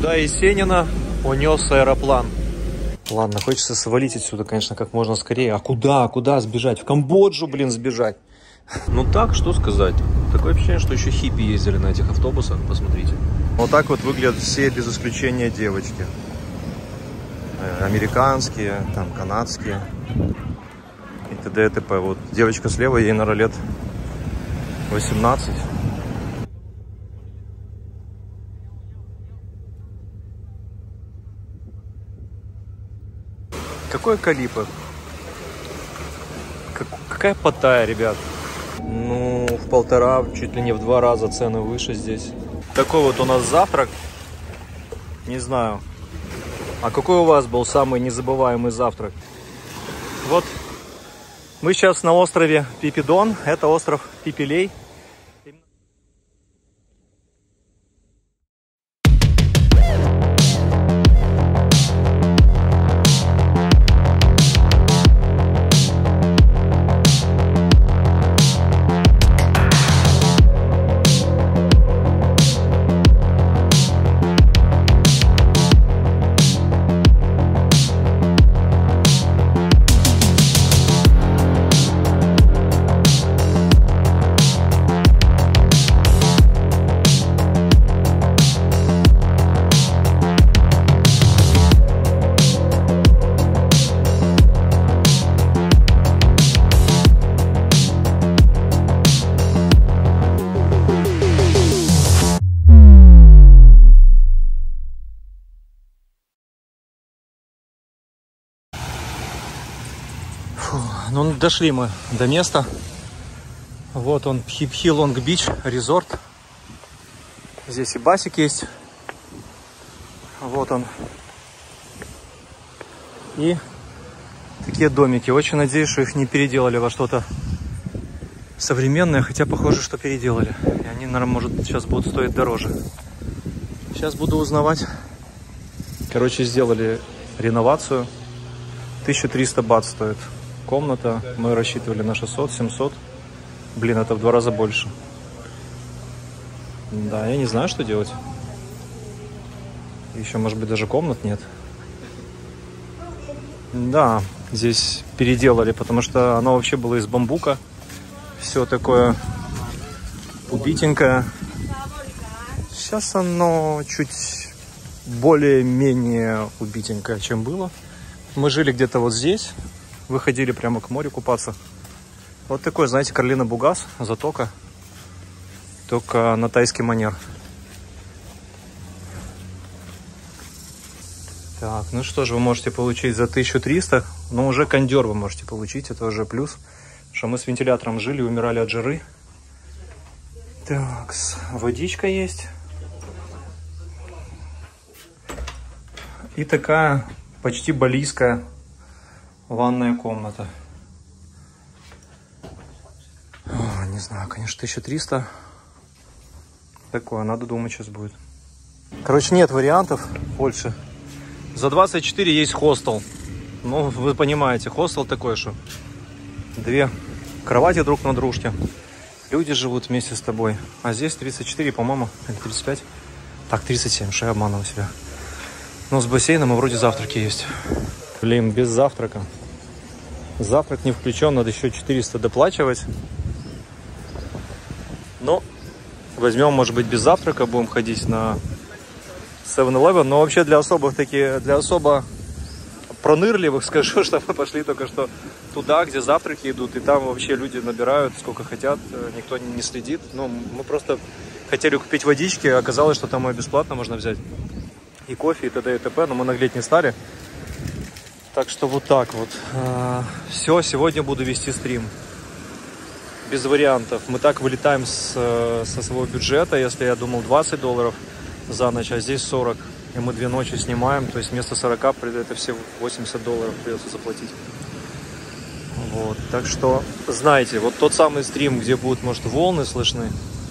До Есенина унес аэроплан. Ладно, хочется свалить отсюда, конечно, как можно скорее. А куда? Куда сбежать? В Камбоджу, блин, сбежать. Ну так, что сказать. Такое ощущение, что еще хиппи ездили на этих автобусах. Посмотрите. Вот так вот выглядят все, без исключения, девочки. Американские, там, канадские. И т.д. и т.п. Вот девочка слева, ей, наверное, лет 18. Какой Калипа? Какая Паттайя, ребят? Ну, в 1,5, чуть ли не в 2 раза цены выше здесь. Такой вот у нас завтрак. Не знаю. А какой у вас был самый незабываемый завтрак? Вот мы сейчас на острове Пипидон. Это остров Пипилей. Ну, дошли мы до места. Вот он, Пхи Лонг Бич, резорт. Здесь и басик есть. Вот он. И такие домики. Очень надеюсь, что их не переделали во что-то современное. Хотя похоже, что переделали. И они, наверное, может, сейчас будут стоить дороже. Сейчас буду узнавать. Короче, сделали реновацию. 1300 бат стоит комната. Мы рассчитывали на 600-700. Блин, это в 2 раза больше. Да, я не знаю, что делать. Еще, может быть, даже комнат нет. Да, здесь переделали, потому что оно вообще было из бамбука. Все такое убитенькое. Сейчас оно чуть более-менее убитенькое, чем было. Мы жили где-то вот здесь. Выходили прямо к морю купаться. Вот такой, знаете, Карлина Бугас, затока. Только на тайский манер. Так, ну что же вы можете получить за 1300. Но уже кондер вы можете получить, это уже плюс. Что мы с вентилятором жили, умирали от жары. Так, водичка есть. И такая почти балийская ванная комната. О, не знаю, конечно, 1300. Такое, надо думать сейчас будет. Короче, нет вариантов больше. За 24 есть хостел. Ну, вы понимаете, хостел такой, что 2 кровати друг на дружке. Люди живут вместе с тобой. А здесь 34, по-моему, или 35. Так, 37, что я обманываю себя. Ну, с бассейном и вроде завтраки есть. Блин, без завтрака. Завтрак не включен, надо еще 400 доплачивать. Но возьмем, может быть, без завтрака, будем ходить на 7-Eleven. Но вообще для особо пронырливых скажу, что мы пошли только что туда, где завтраки идут. И там вообще люди набирают сколько хотят, никто не следит. Ну, мы просто хотели купить водички, оказалось, что там ее бесплатно можно взять. И кофе, и т.д. и т.п. Но мы наглеть не стали. Так что вот так вот. Все, сегодня буду вести стрим. Без вариантов. Мы так вылетаем со своего бюджета. Если я думал $20 за ночь, а здесь 40. И мы 2 ночи снимаем. То есть вместо 40 это все $80 придется заплатить. Вот. Так что, знаете, вот тот самый стрим, где будут, может, волны слышны.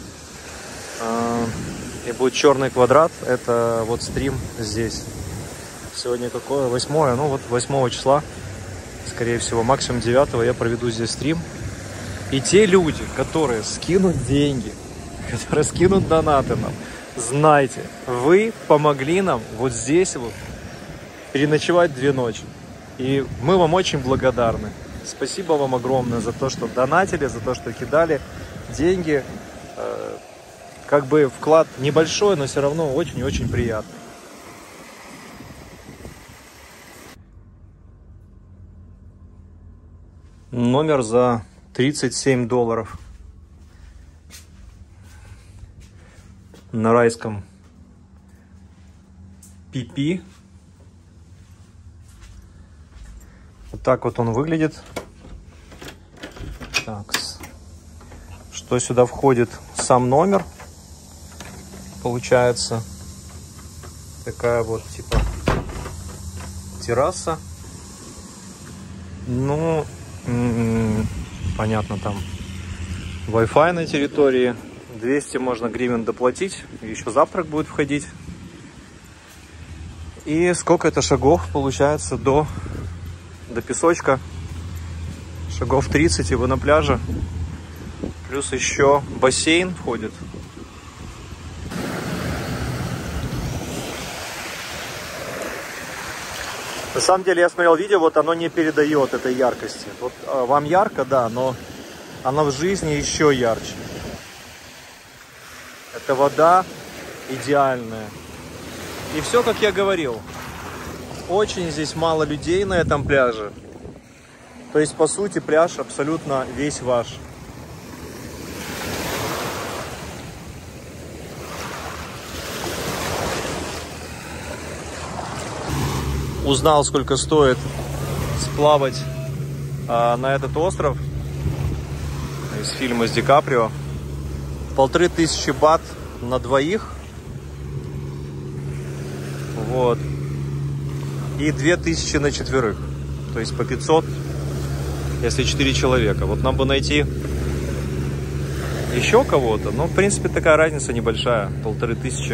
И будет черный квадрат. Это вот стрим здесь. Сегодня какое? 8-е. Ну вот 8 числа. Скорее всего, максимум 9 я проведу здесь стрим. И те люди, которые скинут деньги, которые скинут донаты нам, знайте, вы помогли нам вот здесь вот переночевать 2 ночи. И мы вам очень благодарны. Спасибо вам огромное за то, что донатили, за то, что кидали деньги. Как бы вклад небольшой, но все равно очень-очень приятный. Номер за $37 на райском Пипи. Вот так вот он выглядит. Так, что сюда входит? Сам номер. Получается такая вот типа терраса. Ну, понятно, там Wi-Fi на территории. 200 можно гривен доплатить. Еще завтрак будет входить. И сколько это шагов получается до песочка? Шагов 30, и вы на пляже. Плюс еще бассейн входит. На самом деле я смотрел видео, вот оно не передает этой яркости. Вот вам ярко, да, но оно в жизни еще ярче. Это вода идеальная. И все, как я говорил, очень здесь мало людей на этом пляже. То есть, по сути, пляж абсолютно весь ваш. Узнал, сколько стоит сплавать на этот остров из фильма с Ди Каприо. 1500 бат на двоих. Вот. И 2000 на четверых. То есть по 500, если 4 человека. Вот нам бы найти еще кого-то. Но, в принципе, такая разница небольшая. 1500.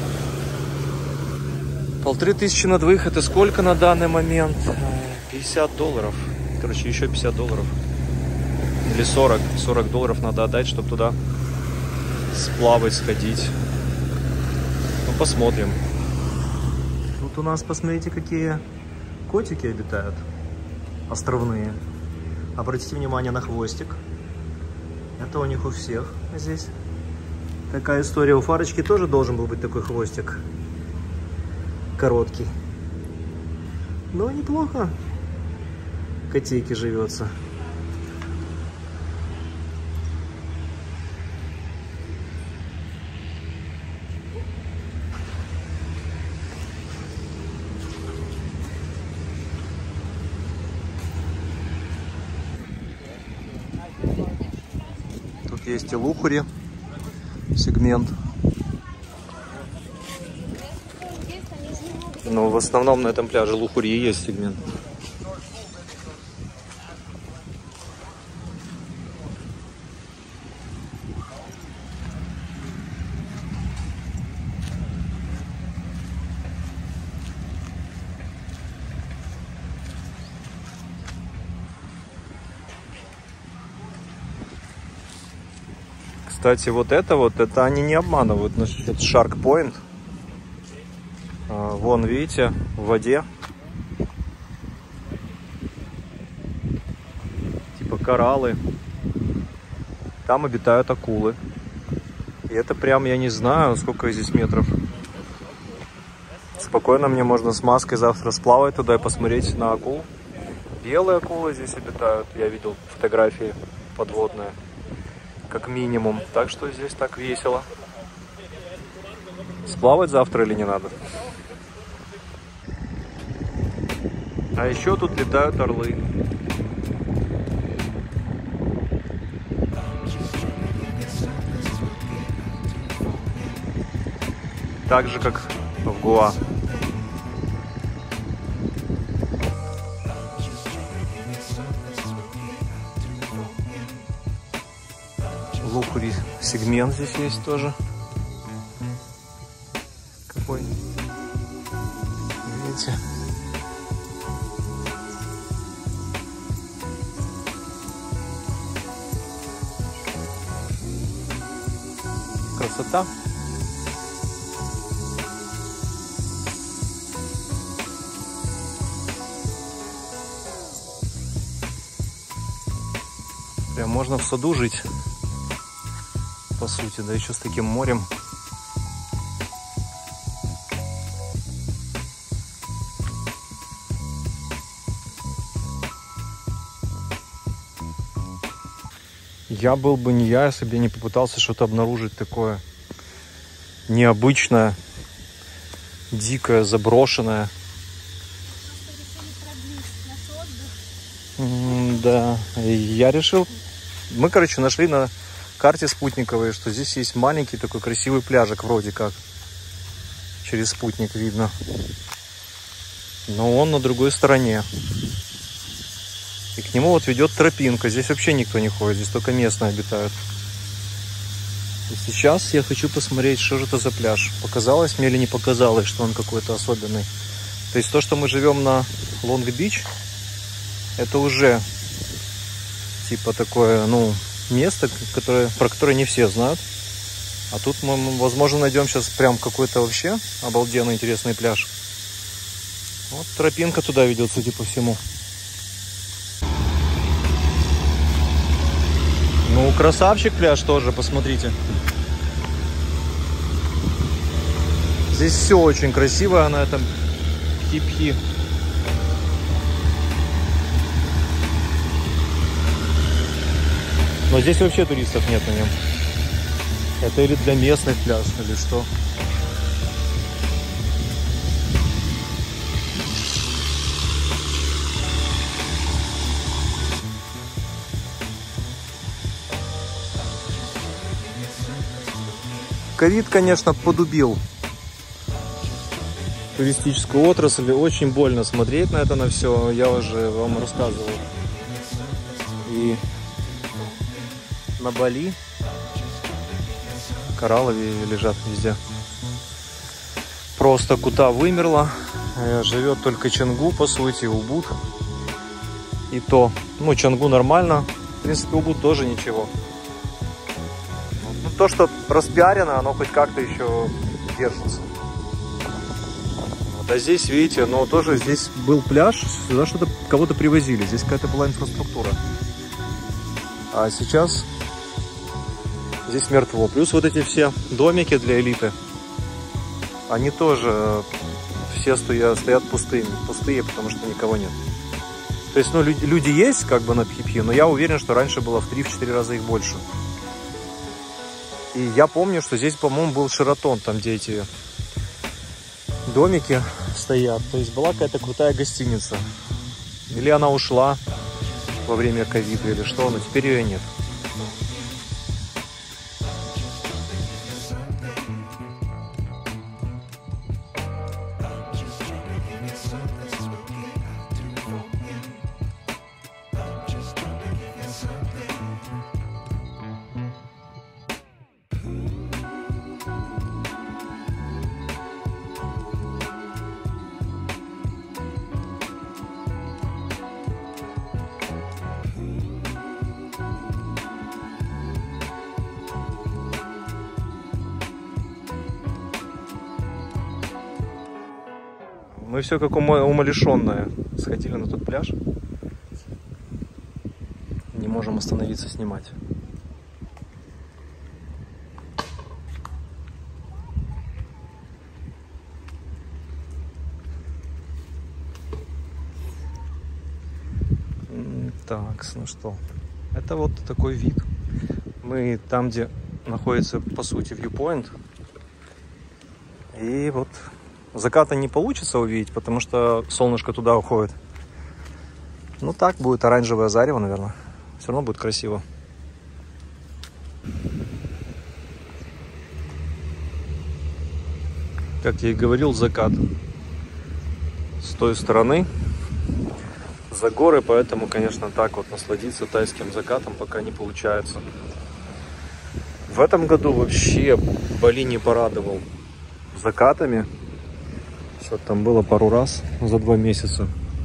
1500 на двоих. Это сколько на данный момент? $50. Короче, еще $50. Или 40. $40 надо отдать, чтобы туда сплавать, сходить. Ну, посмотрим. Тут у нас, посмотрите, какие котики обитают. Островные. Обратите внимание на хвостик. Это у них у всех здесь. Такая история. У Фарочки тоже должен был быть такой хвостик. Короткий. Но неплохо. Котейке живется. Тут есть и лухури сегмент. Но в основном на этом пляже лухури и есть сегмент. Кстати, вот это они не обманывают насчет Shark Point. Вон, видите, в воде. Типа кораллы. Там обитают акулы. И это прям, я не знаю, сколько здесь метров. Спокойно мне можно с маской завтра сплавать туда и посмотреть на акул. Белые акулы здесь обитают. Я видел фотографии подводные. Как минимум. Так что здесь так весело. Сплавать завтра или не надо? А еще тут летают орлы. Так же, как в Гоа. Лухури сегмент здесь есть тоже. Какой? Видите? Красота. Прям можно в саду жить, по сути, да еще с таким морем. Я был бы не я, если бы я не попытался что-то обнаружить такое необычное, дикое, заброшенное. Да, я решил... Мы, короче, нашли на карте спутниковой, что здесь есть маленький такой красивый пляжик, вроде как. Через спутник видно. Но он на другой стороне. И к нему вот ведет тропинка. Здесь вообще никто не ходит, здесь только местные обитают. И сейчас я хочу посмотреть, что же это за пляж. Показалось мне или не показалось, что он какой-то особенный. То есть то, что мы живем на Лонг-Бич, это уже типа такое, ну, место, про которое не все знают. А тут мы, возможно, найдем сейчас прям какой-то вообще обалденный интересный пляж. Вот тропинка туда ведет, судя по всему. Ну, красавчик пляж тоже, посмотрите. Здесь все очень красиво на этом хип-хи. Но здесь вообще туристов нет на нем. Это или для местных пляж, или что. Ковид, конечно, подубил туристическую отрасль. Очень больно смотреть на это, на все. Я уже вам рассказывал. И на Бали кораллы лежат везде. Просто Кута вымерла. Живет только Чангу, по сути, Убуд. И то, ну, Чангу нормально. В принципе, Убуд тоже ничего. То, что распиарено, оно хоть как-то еще держится. Вот, а здесь, видите, но тоже здесь был пляж, сюда что-то кого-то привозили, здесь какая-то была инфраструктура. А сейчас здесь мертво. Плюс вот эти все домики для элиты, они тоже все стоят пустые, потому что никого нет. То есть, ну, люди есть как бы на Пхипхи, но я уверен, что раньше было в 3-4 раза их больше. И я помню, что здесь, по-моему, был Шератон, там, где эти домики стоят. То есть была какая-то крутая гостиница. Или она ушла во время ковида, или что, но теперь ее нет. Мы все как умалишенные сходили на тот пляж. Не можем остановиться снимать. Так, ну что. Это вот такой вид. Мы там, где находится, по сути, viewpoint. И вот заката не получится увидеть, потому что солнышко туда уходит. Ну так, будет оранжевое зарево, наверное. Все равно будет красиво. Как я и говорил, закат с той стороны за горы, поэтому, конечно, так вот насладиться тайским закатом пока не получается. В этом году вообще Бали не порадовал закатами. Что там было пару раз за 2 месяца.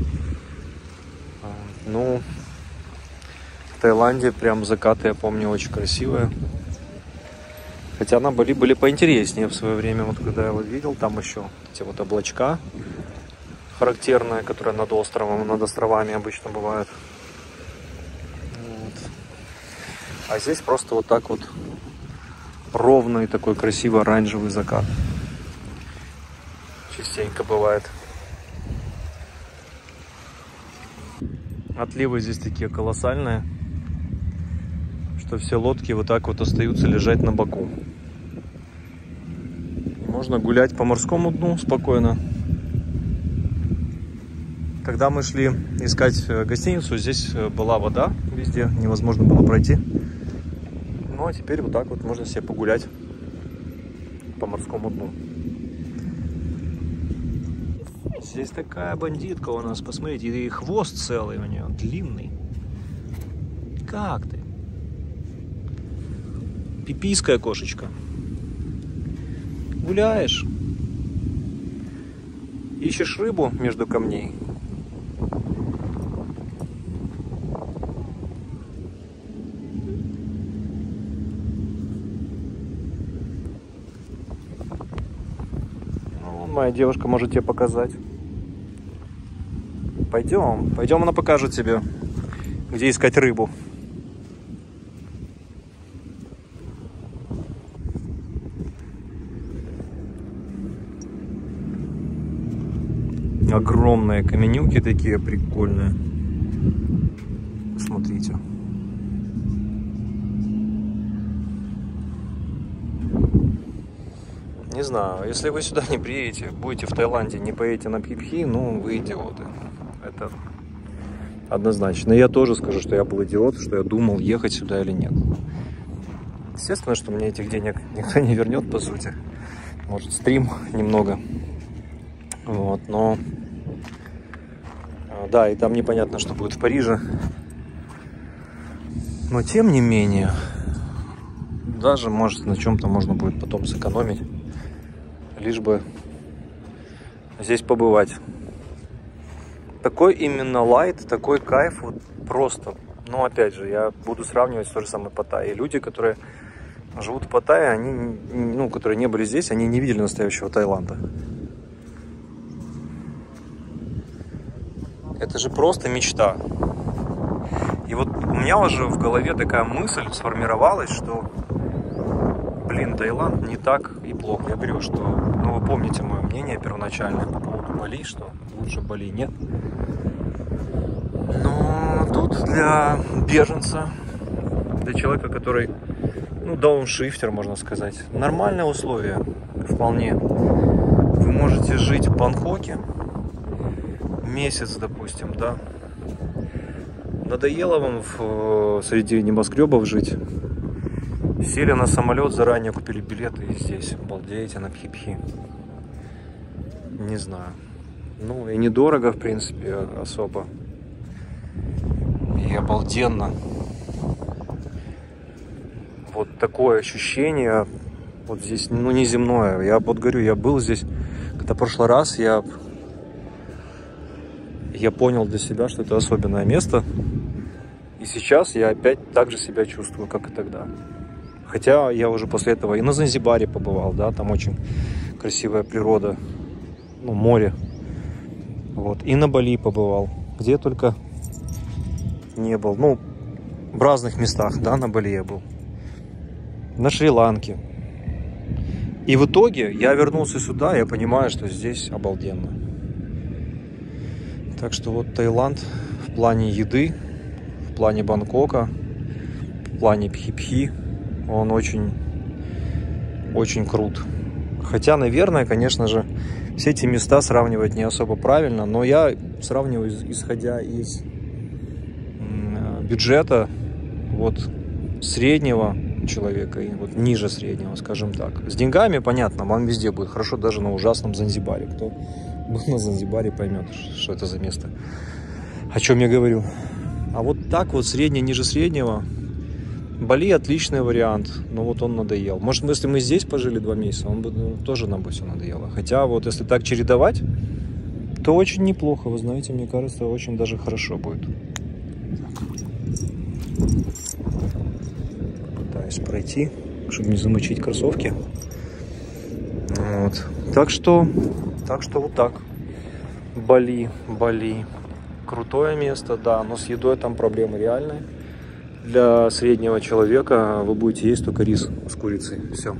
Ну, в Таиланде прям закаты, я помню, очень красивые. Хотя на Бали были поинтереснее в свое время. Вот когда я вот видел, там еще эти вот облачка характерные, которые над островом, над островами обычно бывают. Вот. А здесь просто вот так вот ровный такой красивый оранжевый закат. Частенько бывает. Отливы здесь такие колоссальные, что все лодки вот так вот остаются лежать на боку. Можно гулять по морскому дну спокойно. Когда мы шли искать гостиницу, здесь была вода везде, невозможно было пройти. Ну а теперь вот так вот можно себе погулять по морскому дну. Здесь такая бандитка у нас, посмотрите, и хвост целый у нее, длинный. Как ты? Пипийская кошечка. Гуляешь? Ищешь рыбу между камней? Ну, моя девушка может тебе показать. Пойдем, пойдем, она покажет тебе, где искать рыбу. Огромные каменюки такие прикольные. Смотрите. Не знаю, если вы сюда не приедете, будете в Таиланде, не поедете на Пхи-Пхи, ну вы идиоты. Это однозначно. Я тоже скажу, что я был идиот, что я думал, ехать сюда или нет. Естественно, что мне этих денег никто не вернет, по сути. Может, стрим немного. Вот, но... Да, и там непонятно, что будет в Париже. Но, тем не менее, даже, может, на чем-то можно будет потом сэкономить. Лишь бы здесь побывать. Такой именно лайт, такой кайф, вот просто. Но опять же, я буду сравнивать с той же самой Паттайей. Люди, которые живут в Паттайе, они, ну, которые не были здесь, они не видели настоящего Таиланда. Это же просто мечта. И вот у меня уже в голове такая мысль сформировалась, что, блин, Таиланд не так и плохо. Я говорю, что, ну, вы помните мое мнение первоначальное по поводу Бали, что лучше Бали нет. Но тут для беженца, для человека, который, ну, дауншифтер, можно сказать, нормальные условия вполне. Вы можете жить в Бангкоке месяц, допустим, да. Надоело вам среди небоскребов жить? Сели на самолет, заранее купили билеты и здесь балдеете на Пхи-Пхи. Не знаю. Ну и недорого, в принципе, особо. И обалденно. Вот такое ощущение вот здесь, ну, неземное. Я вот говорю, я был здесь, когда в прошлый раз я понял для себя, что это особенное место. И сейчас я опять так же себя чувствую, как и тогда. Хотя я уже после этого и на Занзибаре побывал, да, там очень красивая природа, ну, море. Вот, и на Бали побывал, где я только не был. Ну, в разных местах, да, на Бали я был. На Шри-Ланке. И в итоге я вернулся сюда, и я понимаю, что здесь обалденно. Так что вот Таиланд в плане еды, в плане Бангкока, в плане Пхи-Пхи, он очень, очень крут. Хотя, наверное, конечно же, все эти места сравнивать не особо правильно, но я сравниваю, исходя из бюджета вот среднего человека и вот ниже среднего, скажем так. С деньгами, понятно, вам везде будет хорошо, даже на ужасном Занзибаре. Кто был на Занзибаре, поймет, что это за место, о чем я говорю. А вот так вот среднее, ниже среднего, Бали отличный вариант, но вот он надоел. Может, если мы здесь пожили 2 месяца, он бы, ну, тоже нам бы все надоело. Хотя вот если так чередовать, то очень неплохо, вы знаете, мне кажется, очень даже хорошо будет. Пытаюсь пройти, чтобы не замочить кроссовки. Вот. Так что вот так. Бали. Крутое место, да, но с едой там проблемы реальные. для среднего человека вы будете есть только рис с курицей. Все.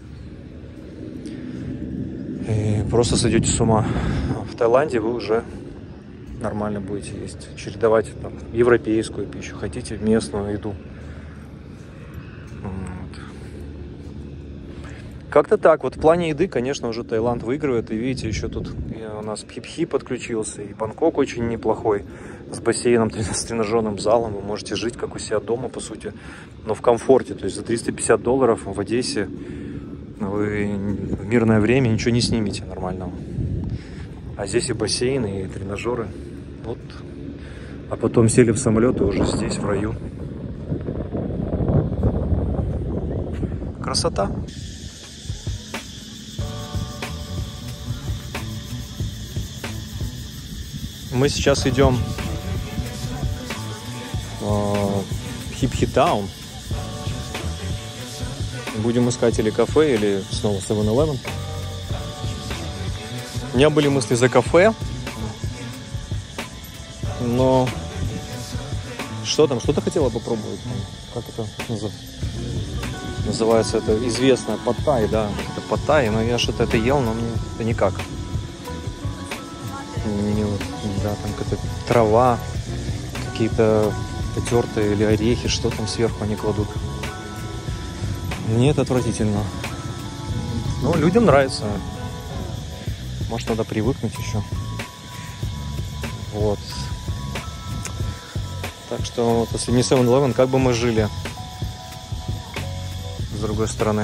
И просто сойдете с ума. В Таиланде вы уже нормально будете есть. Чередовать там европейскую пищу, хотите местную еду. Вот. Как-то так. Вот в плане еды, конечно, уже Таиланд выигрывает. И видите, еще тут у нас Пхипхи подключился. И Бангкок очень неплохой. С бассейном, с тренажерным залом. Вы можете жить как у себя дома, по сути. Но в комфорте. То есть за $350 в Одессе вы в мирное время ничего не снимете нормального. А здесь и бассейны, и тренажеры. Вот. А потом сели в самолет и уже здесь, в раю. Красота. Мы сейчас идем в Пхипхи-таун. Будем искать или кафе, или снова 7-Eleven. У меня были мысли за кафе. Но что там? Что ты хотела попробовать? Как это называется? Это известное пад-тай, да? Это пад-тай, но я что-то это ел, но мне это никак. Да, там какая-то трава, какие-то потертые или орехи, что там сверху они кладут. Мне это отвратительно. Но людям нравится. Может, надо привыкнуть еще. Вот. Так что, вот, если не 7-Eleven, как бы мы жили с другой стороны.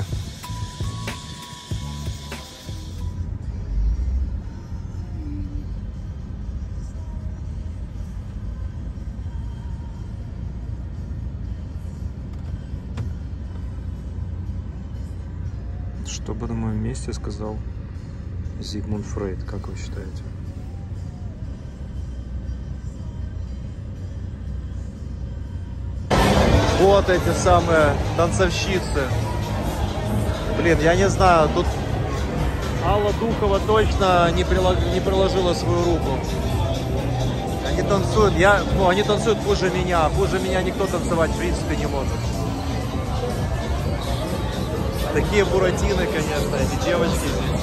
Что бы на моем месте сказал Зигмунд Фрейд, как вы считаете? Вот эти самые танцовщицы. Блин, я не знаю, тут Алла Духова точно не приложила свою руку. Они танцуют, они танцуют хуже меня. Хуже меня никто танцевать в принципе не может. Такие буратины, конечно, эти девочки здесь.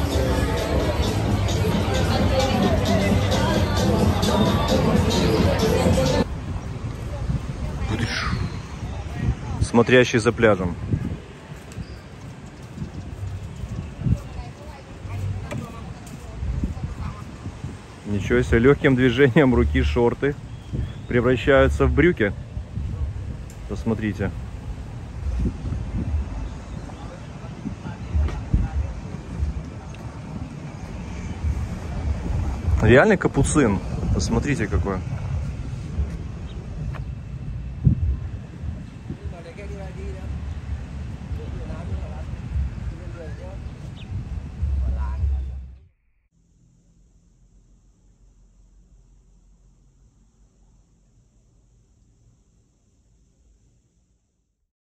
Смотрящий за пляжем. Ничего себе, легким движением руки шорты превращаются в брюки. Посмотрите. Реальный капуцин. Посмотрите какой.